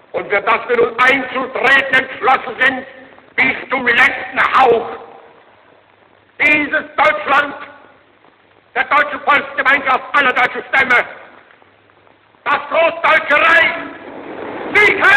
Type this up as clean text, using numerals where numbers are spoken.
Und für das wir nun einzutreten entschlossen sind, bis zum letzten Hauch. Dieses Deutschland, der deutsche Volksgemeinschaft aller deutschen Stämme, das Großdeutsche Reich, siegt!